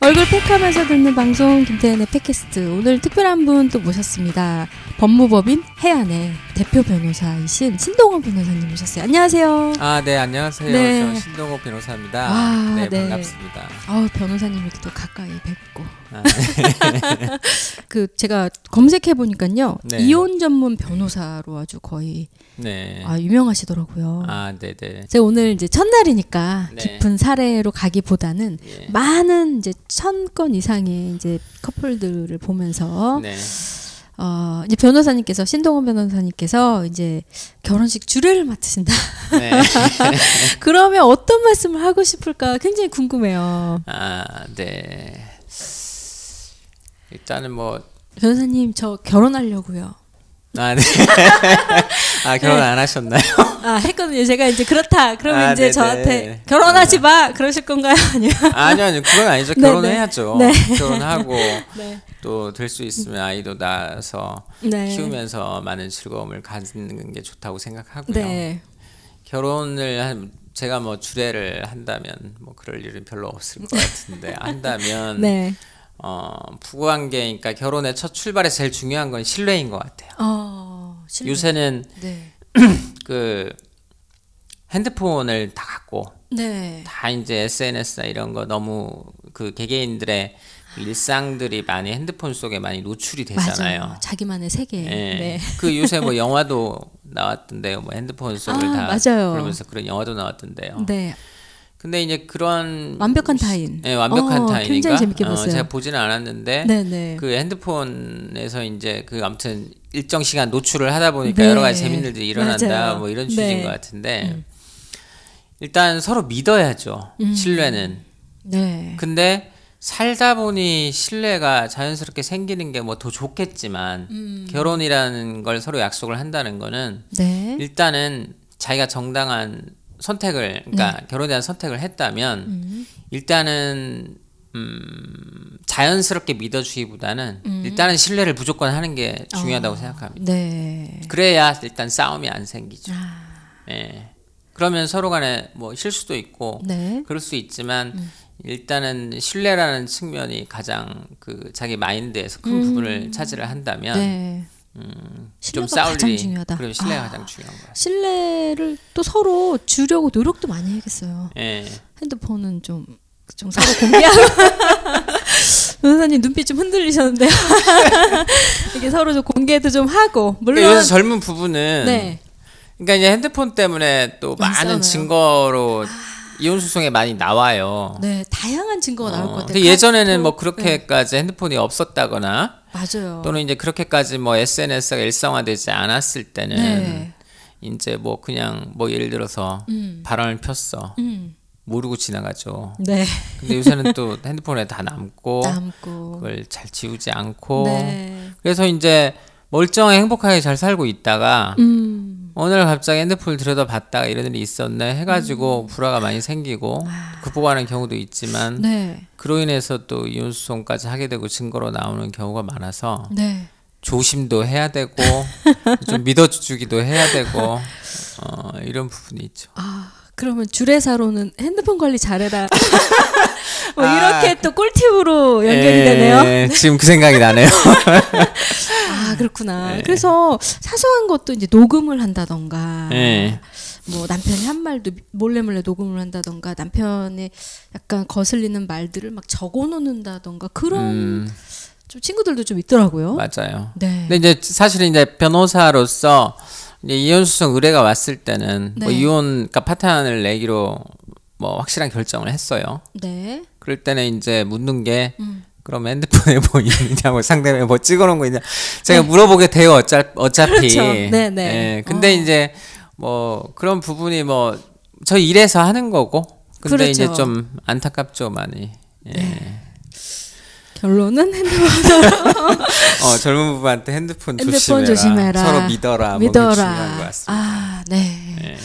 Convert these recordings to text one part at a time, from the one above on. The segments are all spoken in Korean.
얼굴 팩하면서 듣는 방송 김태현의 팩캐스트. 오늘 특별한 분 또 모셨습니다. 법무법인 해안의 대표 변호사이신 신동호 변호사님 모셨어요. 안녕하세요. 네, 안녕하세요. 네. 저 신동호 변호사입니다. 네, 반갑습니다. 변호사님 이렇게 또 가까이 뵙고. 네. 제가 검색해 보니까요. 네. 이혼 전문 변호사로 아주 거의 네. 유명하시더라고요. 네네. 제가 오늘 이제 첫날이니까 네. 깊은 사례로 가기보다는 예. 많은 이제 1000건 이상의 이제 커플들을 보면서 네. 이제 변호사님께서 신동원 변호사님께서 이제 결혼식 주례를 맡으신다. 네. 그러면 어떤 말씀을 하고 싶을까 굉장히 궁금해요. 네. 일단은 뭐 변호사님 저 결혼하려고요. 네. 결혼 안 하셨나요? 했거든요. 제가 이제 그렇다. 그러면 이제 네네. 저한테 결혼하지 마. 그러실 건가요? 아니면 아니요. 그건 아니죠. 네네. 결혼해야죠. 네. 결혼하고 네. 또 될 수 있으면 아이도 낳아서 네. 키우면서 많은 즐거움을 가지는 게 좋다고 생각하고요. 네. 결혼을 제가 뭐 주례를 한다면 뭐 그럴 일은 별로 없을 것 같은데 한다면 네. 부부관계니까 결혼의 첫 출발에 제일 중요한 건 신뢰인 것 같아요. 신뢰. 요새는 네. 그 핸드폰을 다 갖고 네. 다 이제 SNS나 이런 거 너무 그 개개인들의 일상들이 많이 핸드폰 속에 많이 노출이 되잖아요. 맞아요. 자기만의 세계. 네. 네. 그 요새 뭐 영화도 나왔던데요. 뭐 핸드폰 속을 다 맞아요. 그러면서 그런 영화도 나왔던데요. 네. 근데 이제 그런 완벽한 타인. 네, 완벽한 타인인가? 굉장히 재밌게 봤어요. 제가 보지는 않았는데 네네. 그 핸드폰에서 이제 그 아무튼 일정 시간 노출을 하다 보니까 네. 여러 가지 재밌는 일들이 일어난다. 맞아요. 뭐 이런 취지인 네. 것 같은데 일단 서로 믿어야죠. 신뢰는. 네. 근데 살다 보니 신뢰가 자연스럽게 생기는 게 뭐 더 좋겠지만 결혼이라는 걸 서로 약속을 한다는 거는 네. 일단은 자기가 정당한 선택을 그러니까 결혼에 대한 선택을 했다면 일단은 자연스럽게 믿어주기보다는 일단은 신뢰를 무조건 하는 게 중요하다고 생각합니다. 네. 그래야 일단 싸움이 안 생기죠. 예. 그러면 서로 간에 뭐 실수도 있고 네. 그럴 수 있지만 일단은 신뢰라는 측면이 가장 그 자기 마인드에서 큰 부분을 차지를 한다면 네. 좀 신뢰가 싸울 가장 일이 중요하다. 그럼 신뢰가 가장 중요한 거예요. 신뢰를 또 서로 주려고 노력도 많이 해야겠어요. 예. 핸드폰은 좀 서로 공개하고 변호사님 눈빛 좀 흔들리셨는데요. 이게 서로 좀 공개도 좀 하고 물론 그러니까 요새 젊은 부부는 네. 그러니까 이제 핸드폰 때문에 또 많은 싸워요. 증거로 이혼 소송에 많이 나와요. 네, 다양한 증거가 나올 것 같아요. 근데 예전에는 뭐 카톡, 그렇게까지 핸드폰이 없었다거나 맞아요. 또는 이제 그렇게까지 뭐 SNS가 일상화되지 않았을 때는 네. 이제 뭐 그냥 뭐 예를 들어서 바람을 폈어. 모르고 지나가죠. 네. 근데 요새는 또 핸드폰에 다 남고 그걸 잘 지우지 않고 네. 그래서 이제 멀쩡하게 행복하게 잘 살고 있다가 어느 날 갑자기 핸드폰을 들여다봤다가 이런 일이 있었네 해가지고 불화가 많이 생기고 극복하는 경우도 있지만 네. 그로 인해서 또 이혼소송까지 하게 되고 증거로 나오는 경우가 많아서 네. 조심도 해야 되고 좀 믿어주기도 해야 되고 이런 부분이 있죠. 그러면 주례사로는 핸드폰 관리 잘해라. 뭐 이렇게 또 꿀팁으로 연결이 되네요. 지금 그 생각이 나네요. 그렇구나. 네. 그래서 사소한 것도 이제 녹음을 한다던가, 네. 뭐 남편이 한 말도 몰래 녹음을 한다던가, 남편의 약간 거슬리는 말들을 막 적어놓는다던가 그런 좀 친구들도 좀 있더라고요. 맞아요. 네. 근데 이제 사실은 이제 변호사로서 이제 이혼 소송 의뢰가 왔을 때는 네. 뭐 이혼 그러니까 파탄을 내기로 뭐 확실한 결정을 했어요. 네. 그럴 때는 이제 묻는 게 그럼 핸드폰에 뭐 있느냐고 상대방이 뭐 찍어놓은 거 있냐 제가 물어보게 돼요. 어차피. 그렇죠. 네네. 예, 근데 이제 뭐 그런 부분이 뭐 저희 일에서 하는 거고 근데 그렇죠. 이제 좀 안타깝죠 많이. 예. 네. 결론은 핸드폰 젊은 부부한테 핸드폰 조심해라. 서로 믿어라. 뭐 그게 중요한 것 같습니다. 네. 네.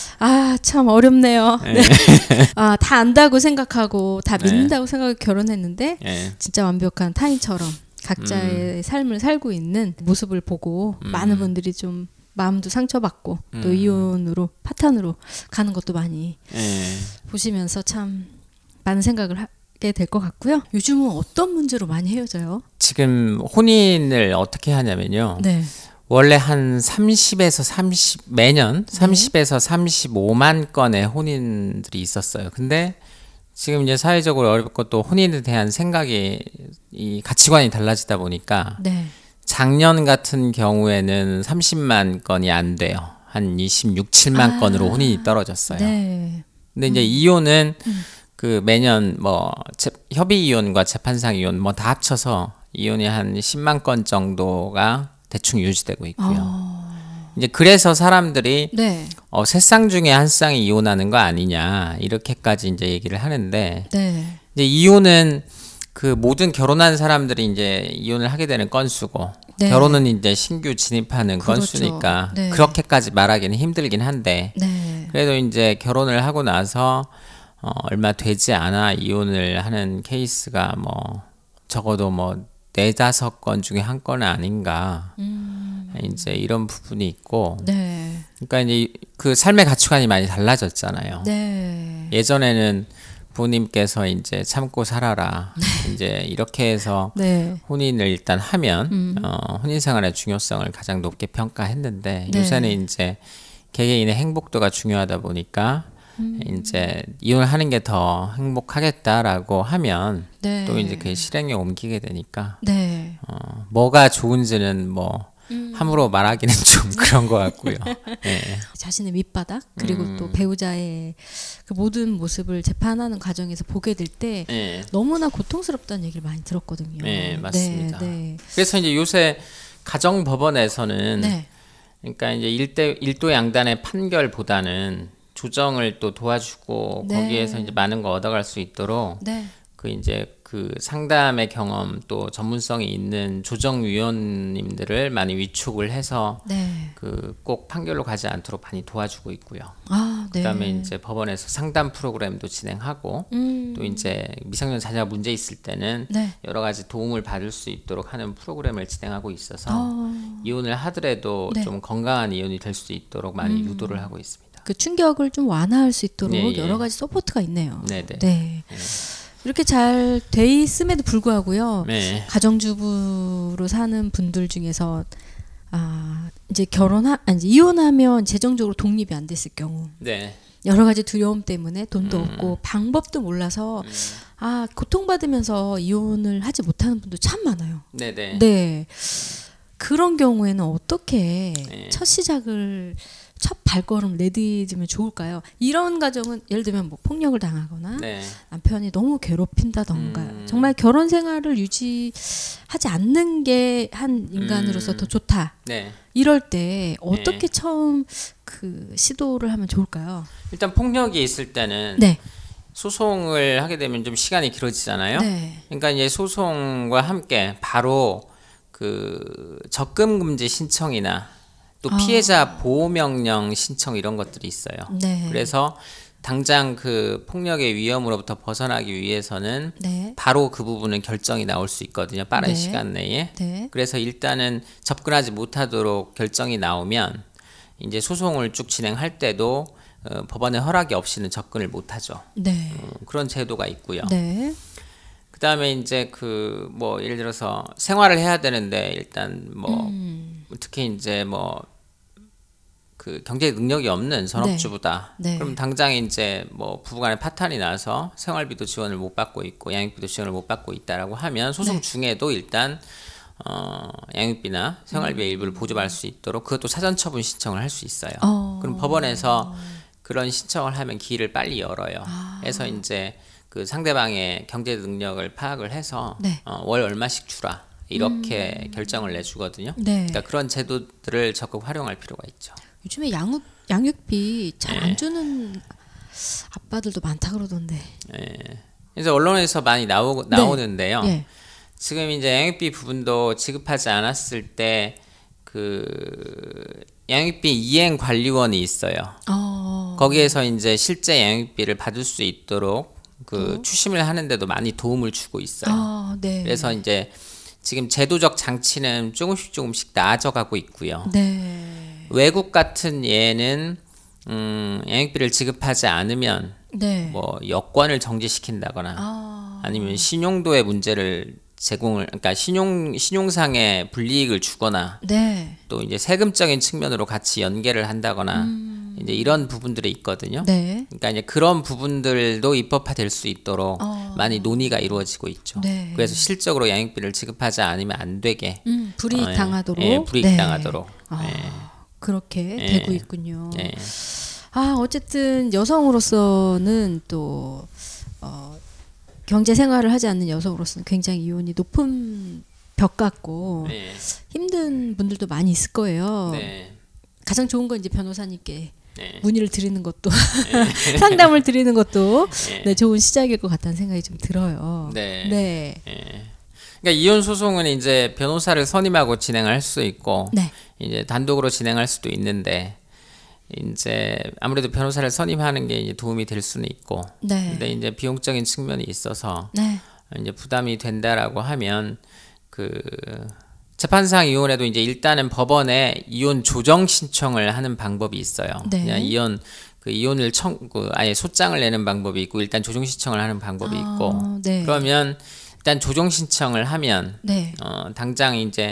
참 어렵네요. 네. 네. 다 안다고 생각하고 다 네. 믿는다고 생각하고 결혼했는데 네. 진짜 완벽한 타인처럼 각자의 삶을 살고 있는 모습을 보고 많은 분들이 좀 마음도 상처받고 또 이혼으로 파탄으로 가는 것도 많이 네. 보시면서 참 많은 생각을 될 것 같고요. 요즘은 어떤 문제로 많이 헤어져요? 지금 혼인을 어떻게 하냐면요. 네. 원래 한 30에서 30 매년 30에서 35만 건의 혼인들이 있었어요. 근데 지금 이제 사회적으로 어렵고 또 혼인에 대한 생각이 이 가치관이 달라지다 보니까 네. 작년 같은 경우에는 30만 건이 안 돼요. 한 26, 7만 건으로 혼인이 떨어졌어요. 네. 근데 이제 이혼은 그 매년 뭐 협의 이혼과 재판상 이혼 뭐 다 합쳐서 이혼이 한 10만 건 정도가 대충 유지되고 있고요. 이제 그래서 사람들이 네. 세 쌍 중에 한 쌍이 이혼하는 거 아니냐 이렇게까지 이제 얘기를 하는데 네. 이제 이혼은 그 모든 결혼한 사람들이 이제 이혼을 하게 되는 건수고 네. 결혼은 이제 신규 진입하는 그렇죠. 건수니까 네. 그렇게까지 말하기는 힘들긴 한데 네. 그래도 이제 결혼을 하고 나서 얼마 되지 않아 이혼을 하는 케이스가 뭐 적어도 뭐 4-5건 중에 한 건은 아닌가 이제 이런 부분이 있고 네. 그러니까 이제 그 삶의 가치관이 많이 달라졌잖아요. 네. 예전에는 부모님께서 이제 참고 살아라 이제 이렇게 해서 네. 혼인을 일단 하면 혼인 생활의 중요성을 가장 높게 평가했는데 네. 요새는 이제 개개인의 행복도가 중요하다 보니까 이제 이혼하는 게 더 행복하겠다라고 하면 네. 또 이제 그게 실행에 옮기게 되니까 네. 뭐가 좋은지는 뭐 함부로 말하기는 좀 그런 것 같고요. 네. 자신의 밑바닥 그리고 또 배우자의 그 모든 모습을 재판하는 과정에서 보게 될 때 네. 너무나 고통스럽다는 얘기를 많이 들었거든요. 네, 맞습니다. 네, 네. 그래서 이제 요새 가정법원에서는 네. 그러니까 이제 일도 양단의 판결보다는 조정을 또 도와주고 네. 거기에서 이제 많은 거 얻어갈 수 있도록 네. 그 이제 그 상담의 경험 또 전문성이 있는 조정위원님들을 많이 위촉을 해서 네. 그 꼭 판결로 가지 않도록 많이 도와주고 있고요. 아, 네. 그다음에 이제 법원에서 상담 프로그램도 진행하고 또 이제 미성년 자녀가 문제 있을 때는 네. 여러 가지 도움을 받을 수 있도록 하는 프로그램을 진행하고 있어서 이혼을 하더라도 네. 좀 건강한 이혼이 될 수 있도록 많이 유도를 하고 있습니다. 그 충격을 좀 완화할 수 있도록 예, 예. 여러 가지 서포트가 있네요. 네네. 네. 이렇게 잘 돼 있음에도 불구하고요. 네. 가정주부로 사는 분들 중에서 이제 이제 이혼하면 재정적으로 독립이 안 됐을 경우 네. 여러 가지 두려움 때문에 돈도 없고 방법도 몰라서 고통받으면서 이혼을 하지 못하는 분도 참 많아요. 네네. 네. 그런 경우에는 어떻게 네. 첫 발걸음 내디디면 좋을까요? 이런 가정은 예를 들면 뭐 폭력을 당하거나 네. 남편이 너무 괴롭힌다던가 정말 결혼 생활을 유지하지 않는 게 한 인간으로서 더 좋다. 네. 이럴 때 어떻게 처음 그 시도를 하면 좋을까요? 일단 폭력이 있을 때는 네. 소송을 하게 되면 좀 시간이 길어지잖아요. 네. 그러니까 이제 소송과 함께 바로 그 적금 금지 신청이나 또 피해자 보호 명령 신청 이런 것들이 있어요. 네. 그래서 당장 그 폭력의 위험으로부터 벗어나기 위해서는 네. 바로 그 부분은 결정이 나올 수 있거든요. 빠른 네. 시간 내에. 네. 그래서 일단은 접근하지 못하도록 결정이 나오면 이제 소송을 쭉 진행할 때도 법원의 허락이 없이는 접근을 못하죠. 네. 그런 제도가 있고요. 네. 그다음에 이제 그 뭐 예를 들어서 생활을 해야 되는데 일단 뭐 특히 이제 뭐 그 경제 능력이 없는 전업주부다. 네. 네. 그럼 당장 이제 뭐 부부간에 파탄이 나서 생활비도 지원을 못 받고 있고 양육비도 지원을 못 받고 있다라고 하면 소송 네. 중에도 일단 양육비나 생활비의 일부를 보조받을 수 있도록 그것도 사전처분 신청을 할 수 있어요. 그럼 법원에서 그런 신청을 하면 길을 빨리 열어요. 그래서 이제 그 상대방의 경제 능력을 파악을 해서 네. 월 얼마씩 주라 이렇게 결정을 내주거든요. 네. 그러니까 그런 제도들을 적극 활용할 필요가 있죠. 요즘에 양육비 잘 안 네. 주는 아빠들도 많다 그러던데. 그래서 언론에서 많이 나오는데요. 네. 지금 이제 양육비 부분도 지급하지 않았을 때 그 양육비 이행 관리원이 있어요. 거기에서 이제 실제 양육비를 받을 수 있도록 그 추심을 하는데도 많이 도움을 주고 있어요. 네. 그래서 이제 지금 제도적 장치는 조금씩 나아져가고 있고요. 네. 외국 같은 예는 양육비를 지급하지 않으면 네. 뭐 여권을 정지시킨다거나 아니면 신용도의 문제를 그러니까 신용상의 불이익을 주거나 네. 또 이제 세금적인 측면으로 같이 연계를 한다거나 이제 이런 부분들이 있거든요. 네. 그러니까 이제 그런 부분들도 입법화될 수 있도록 많이 논의가 이루어지고 있죠. 네. 그래서 실적으로 양육비를 지급하지 않으면 안 되게 불이익 당하도록. 예, 불이익 당하도록. 그렇게 되고 있군요. 어쨌든 여성으로서는 또 경제 생활을 하지 않는 여성으로서는 굉장히 이혼이 높은 벽 같고 힘든 분들도 많이 있을 거예요. 가장 좋은 건 이제 변호사님께 문의를 드리는 것도 상담을 드리는 것도 좋은 시작일 것 같다는 생각이 좀 들어요. 그러니까 이혼 소송은 이제 변호사를 선임하고 진행할 수 있고 이제 단독으로 진행할 수도 있는데 이제 아무래도 변호사를 선임하는 게 이제 도움이 될 수는 있고, 근데 이제 비용적인 측면이 있어서 이제 부담이 된다라고 하면 그 재판상 이혼에도 이제 일단은 법원에 이혼 조정 신청을 하는 방법이 있어요. 그냥 이혼을 아예 소장을 내는 방법이 있고 일단 조정 신청을 하는 방법이 있고 그러면 일단 조정 신청을 하면 당장 이제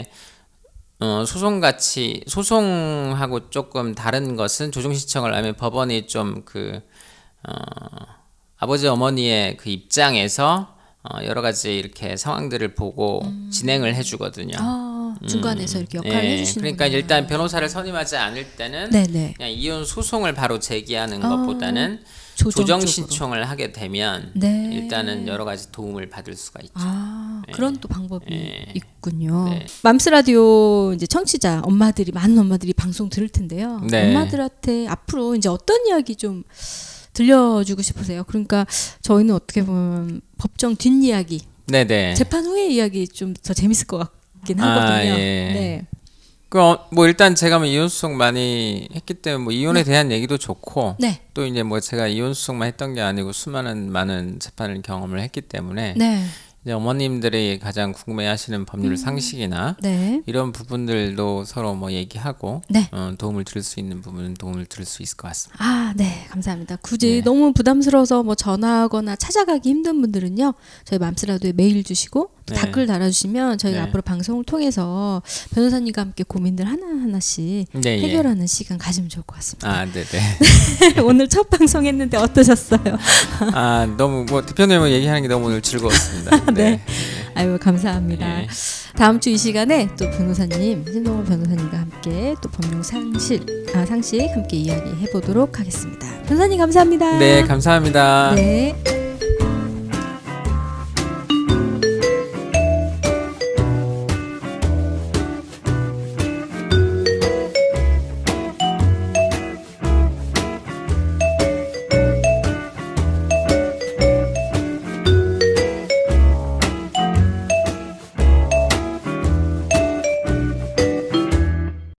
소송하고 조금 다른 것은 조정 신청을 하면 법원이 좀 아버지 어머니의 그 입장에서 여러 가지 이렇게 상황들을 보고 진행을 해주거든요. 중간에서 이렇게 역할을 해주시는 그러니까 일단 변호사를 선임하지 않을 때는 그냥 이혼 소송을 바로 제기하는 것보다는 조정 신청을 하게 되면 일단은 여러 가지 도움을 받을 수가 있죠. 그런 또 방법이 있군요. 맘스 라디오 이제 청취자 많은 엄마들이 방송 들을 텐데요. 엄마들한테 앞으로 이제 어떤 이야기 좀 들려주고 싶으세요? 그러니까 저희는 어떻게 보면 법정 뒷이야기, 재판 후의 이야기 좀 더 재밌을 것 같긴 하거든요. 뭐 일단 제가 이혼 소송 많이 했기 때문에 뭐 이혼에 대한 얘기도 좋고 또 이제 뭐 제가 이혼 소송만 했던 게 아니고 많은 재판을 경험을 했기 때문에 이제 어머님들이 가장 궁금해하시는 법률 상식이나 이런 부분들도 서로 뭐 얘기하고 도움을 드릴 수 있는 부분은 도움을 드릴 수 있을 것 같습니다. 감사합니다. 굳이 너무 부담스러워서 뭐 전화하거나 찾아가기 힘든 분들은요, 저희 맘스라도에 메일 주시고 댓글 달아주시면 저희가 앞으로 방송을 통해서 변호사님과 함께 고민들 하나하나씩 해결하는 시간 가지면 좋을 것 같습니다. 오늘 첫 방송했는데 어떠셨어요? 너무 뭐 대표님 얘기하는 게 너무 오늘 즐거웠습니다. 아유, 감사합니다. 다음 주 이 시간에 또 변호사님, 신동호 변호사님과 함께 또 법률 상식 함께 이야기해 보도록 하겠습니다. 변호사님 감사합니다. 감사합니다.